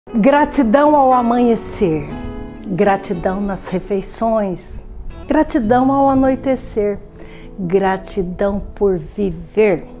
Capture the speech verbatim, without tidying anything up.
Gratidão ao amanhecer, gratidão nas refeições, gratidão ao anoitecer, gratidão por viver.